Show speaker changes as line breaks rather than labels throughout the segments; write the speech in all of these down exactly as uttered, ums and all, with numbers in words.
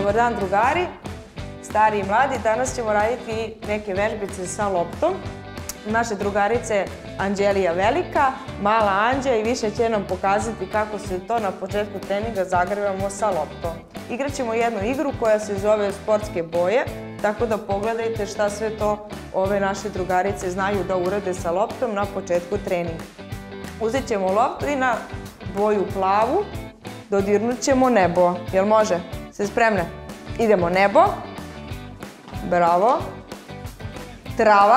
Dobar dan drugari, stari i mladi. Danas ćemo raditi neke vežbice sa loptom. Naše drugarice Anđelija Velika, mala Anđa i više će nam pokazati kako se to na početku treninga zagrevamo sa loptom. Igraćemo jednu igru koja se zove sportske boje, tako da pogledajte šta sve to ove naše drugarice znaju da urade sa loptom na početku treninga. Uzet ćemo loptu i na boju plavu dodirnut ćemo nebo. Jel može? Ste spremne? Idemo nebo. Bravo. Trava.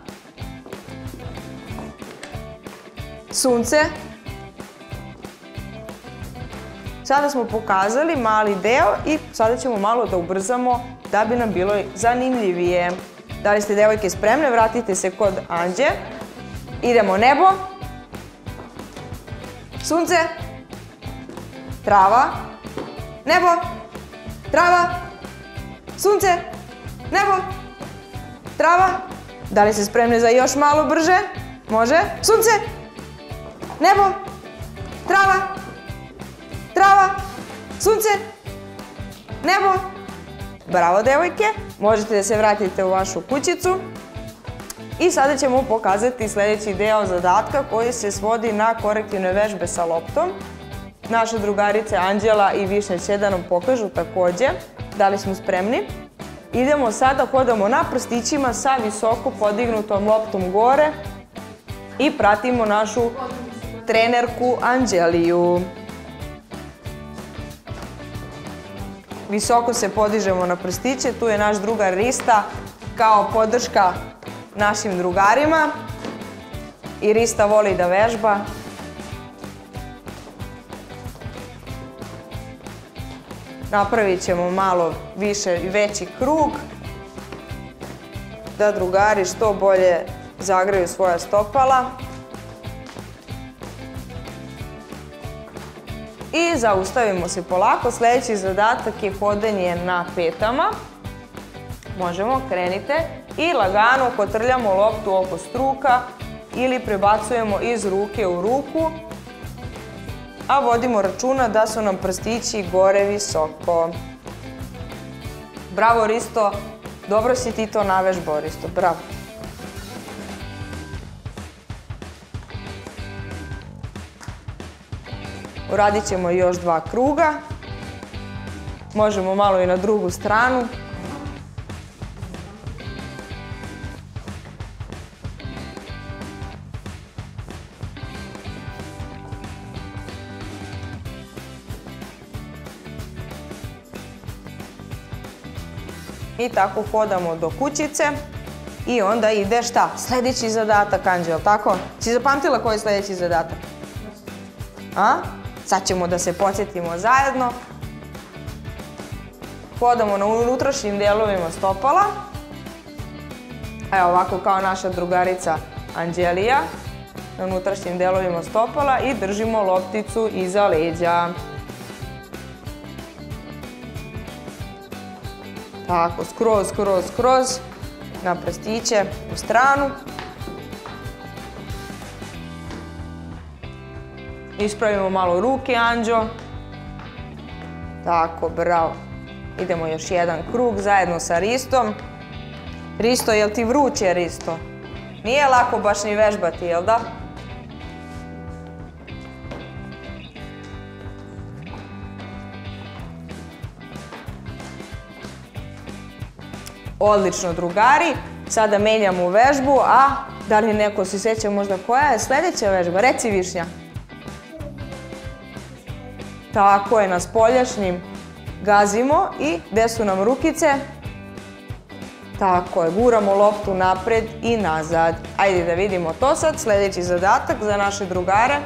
Sunce. Sada smo pokazali mali deo i sada ćemo malo da ubrzamo da bi nam bilo zanimljivije. Da li ste devojke spremne? Vratite se kod Anđe. Idemo nebo. Sunce. Trava. Nebo. Trava. Sunce. Nebo. Trava. Da li ste spremni za još malo brže? Može. Sunce. Nebo. Trava. Trava. Sunce. Nebo. Bravo, devojke. Možete da se vratite u vašu kućicu. I sada ćemo pokazati sljedeći deo zadatka koji se svodi na korektivne vežbe sa loptom. Naše drugarice Anđela i Višnja će da nam pokažu također. Da li smo spremni? Idemo sada, hodamo na prstićima sa visoko podignutom loptom gore i pratimo našu trenerku Anđeliju. Visoko se podižemo na prstiće, tu je naš drugar Rista kao podrška našim drugarima. I Rista voli da vežba. Napravit ćemo malo više i veći krug da drugari što bolje zagreju svoja stopala. I zaustavimo se polako. Sljedeći zadatak je hodanje na petama. Možemo, krenite. I lagano kotrljamo loptu oko struka ili prebacujemo iz ruke u ruku, a vodimo računa da su nam prstići gore visoko. Bravo, Risto. Dobro si ti to navežbao, Risto. Bravo. Uradit ćemo još dva kruga. Možemo malo i na drugu stranu. I tako hodamo do kućice i onda ide šta? Sljedeći zadatak, Anđel, tako? Si zapamtila koji je sljedeći zadatak? A? Sad ćemo da se podsjetimo zajedno. Hodamo na unutrašnjim delovima stopala. Evo ovako kao naša drugarica Anđelija. Na unutrašnjim delovima stopala i držimo lopticu iza leđa. Tako, skroz, skroz, skroz, na prstiće, u stranu. Ispravimo malo ruke, Anđo. Tako, bravo. Idemo još jedan krug zajedno sa Ristom. Risto, jel ti vruće, Risto? Nije lako baš ni vežbati, jel da? Odlično, drugari. Sada menjamo vežbu, a da li neko se sjeća možda koja je sljedeća vežba? Reci, Višnja. Tako je, na spoljašnjim gazimo i gde su nam rukice? Tako je, guramo loptu napred i nazad. Ajde da vidimo to sad, sljedeći zadatak za naše drugare.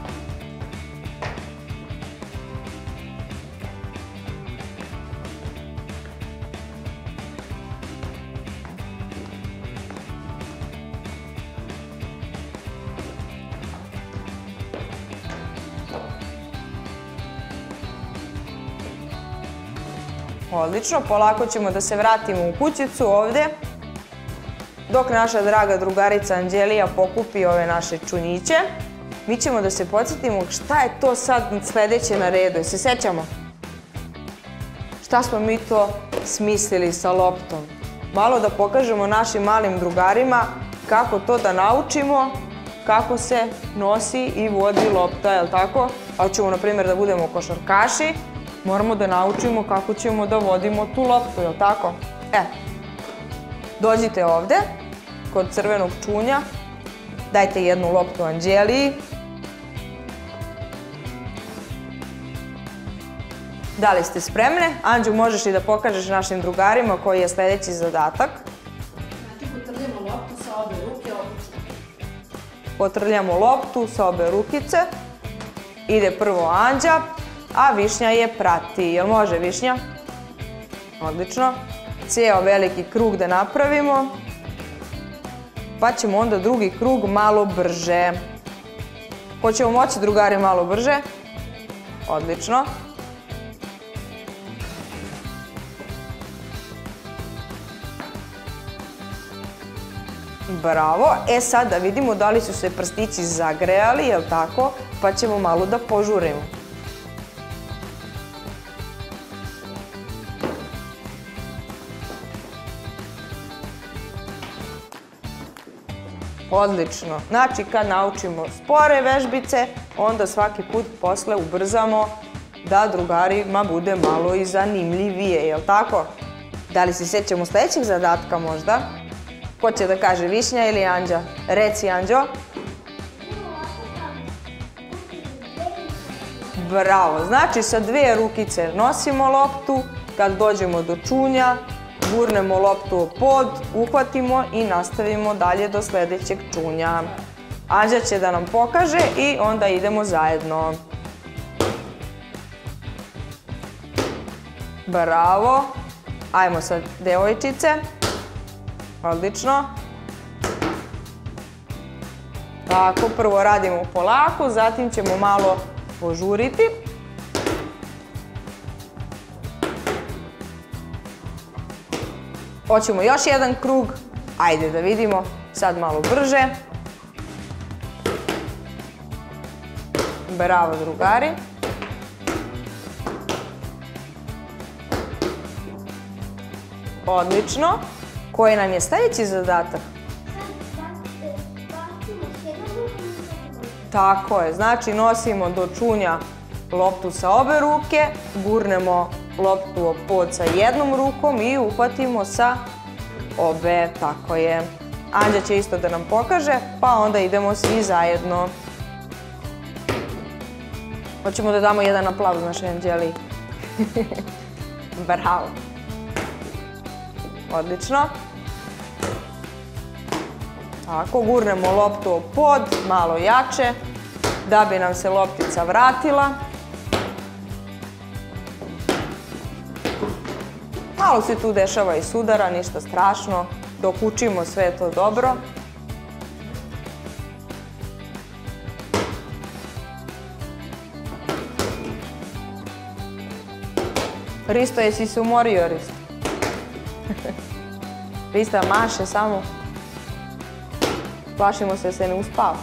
Odlično, polako ćemo da se vratimo u kućicu ovdje, dok naša draga drugarica Anđelija pokupi ove naše čunjiće. Mi ćemo da se podsjetimo šta je to sad sljedeće na redu, se sjećamo? šta smo mi to smislili sa loptom. Malo da pokažemo našim malim drugarima kako to da naučimo, kako se nosi i vodi lopta, jel tako? Ako ćemo, na primjer, da budemo košarkaši, moramo da naučimo kako ćemo da vodimo tu loptu, jel tako? E, dođite ovde, kod crvenog čunja, dajte jednu loptu Anđeliji. Da li ste spremne? Anđu, možeš i da pokažeš našim drugarima koji je sledeći zadatak.
Znači, potrljamo loptu sa obe ruke obično.
Potrljamo loptu sa obe rukice. Ide prvo Anđa, a Višnja je prati. Jel može, Višnja? Odlično. Ceo veliki krug da napravimo. Pa ćemo onda drugi krug malo brže. Hoćemo moći, drugari, malo brže? Odlično. Bravo. E sad da vidimo da li su se prstići zagrejali, jel tako? Pa ćemo malo da požurimo. Odlično. Znači, kad naučimo spore vežbice, onda svaki put posle ubrzamo da drugarima bude malo i zanimljivije, jel tako? Da li se sjećamo sledećeg zadatka možda? Ko će da kaže, Višnja ili Anđa? Reci, Anđo. Bravo. Znači, sa dve rukice nosimo loptu, kad dođemo do čunja, gurnemo loptu u pod, uhvatimo i nastavimo dalje do sledećeg čunja. Anđa će da nam pokaže i onda idemo zajedno. Bravo. Ajmo sad, devojčice. Odlično. Tako, prvo radimo polako, zatim ćemo malo požuriti. Hoćemo još jedan krug. Ajde da vidimo. Sad malo brže. Bravo, drugari. Odlično. Koji nam je sledeći zadatak? Tako je. Znači, nosimo do čunja loptu sa obe ruke, gurnemo loptu o pod sa jednom rukom i uhvatimo sa obe. Tako je. Anđa će isto da nam pokaže, pa onda idemo svi zajedno. Hoćemo da damo jedan aplauz našoj Anđeliji. Bravo. Odlično. Tako, gurnemo loptu o pod, malo jače, da bi nam se loptica vratila. Malo se tu dešava i sudara, ništa strašno, dok učimo sve to dobro. Risto, jesi se umorio, Risto? Rista maše samo. Plašimo se da se ne uspava.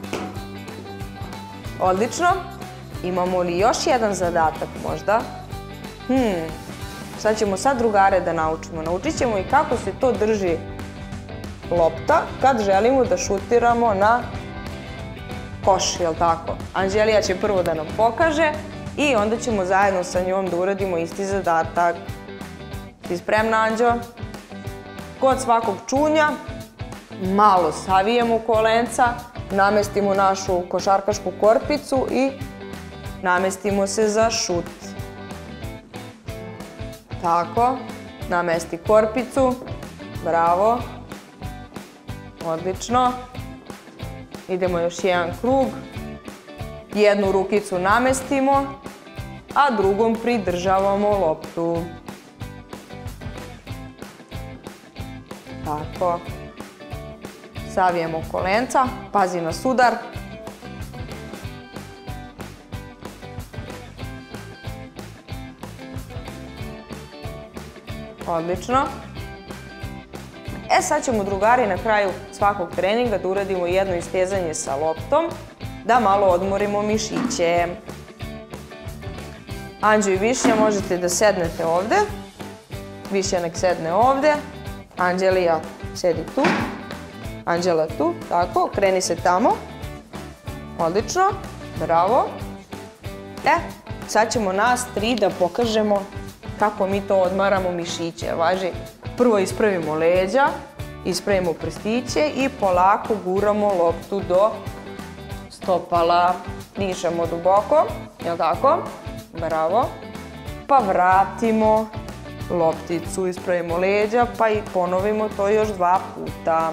Odlično. Imamo li još jedan zadatak možda? Hmm, šta ćemo sad, drugare, da naučimo? Naučit ćemo i kako se to drži lopta kad želimo da šutiramo na koš, jel tako? Anđelija će prvo da nam pokaže i onda ćemo zajedno sa njom da uradimo isti zadatak. Si spremna, Anđo? Kod svakog čunja malo savijemo kolenca, namestimo našu košarkašku korpicu i namestimo se za šut. Tako, namesti korpicu, bravo, odlično. Idemo još jedan krug, jednu rukicu namestimo, a drugom pridržavamo loptu. Tako. Savijemo kolenca, pazi na sudar. Odlično. E sad ćemo, drugari, na kraju svakog treninga da uradimo jedno istezanje sa loptom, da malo odmorimo mišiće. Anđeo i Višnja možete da sednete ovde. Višnja nek sedne ovde. Anđelija sedi tu. Anđela tu, tako, okreni se tamo. Odlično, bravo. E, sad ćemo nas tri da pokažemo kako mi to odmaramo mišiće. Važi, prvo ispravimo leđa, ispravimo prstiće i polako guramo loptu do stopala. Dišemo duboko, jel' tako? Bravo. Pa vratimo lopticu, ispravimo leđa, pa i ponovimo to još dva puta.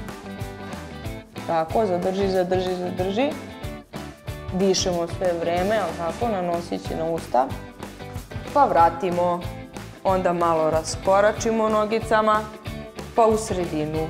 Tako, zadrži, zadrži, zadrži. Dišemo sve vreme, jel' tako? Nanosići na usta. Pa vratimo. Onda malo raskoračimo nogicama, pa u sredinu.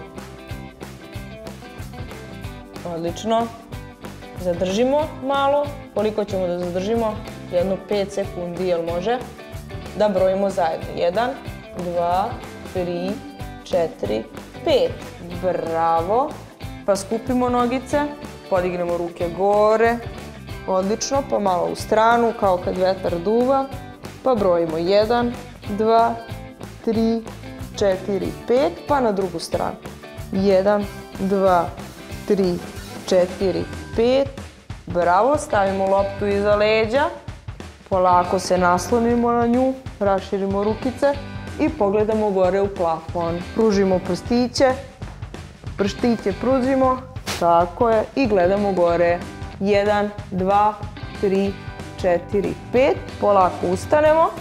Odlično. Zadržimo malo. Koliko ćemo da zadržimo? Jedno pet sekundi, jel može? Da brojimo zajedno. jedan, dva, tri, četiri, pet. Bravo. Pa skupimo nogice, podignemo ruke gore. Odlično, pa malo u stranu, kao kad vetar duva. Pa brojimo jedan, dva, tri, četiri, pet, pa na drugu stranu. jedan, dva, tri, četiri, pet. Bravo, stavimo loptu iza leđa. Polako se naslonimo na nju, raširimo rukice i pogledamo gore u plafon. Pružimo prstiće, prstiće pružimo, tako je, i gledamo gore. jedan, dva, tri, četiri, pet. Polako ustanemo.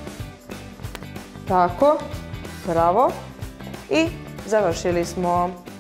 Tako, bravo. I završili smo.